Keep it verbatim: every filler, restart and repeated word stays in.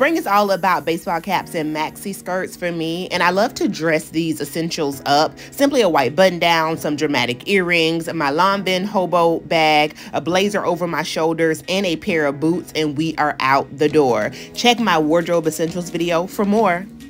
Spring is all about baseball caps and maxi skirts for me, and I love to dress these essentials up. Simply a white button down, some dramatic earrings, my Lanvin hobo bag, a blazer over my shoulders, and a pair of boots, and we are out the door. Check my wardrobe essentials video for more.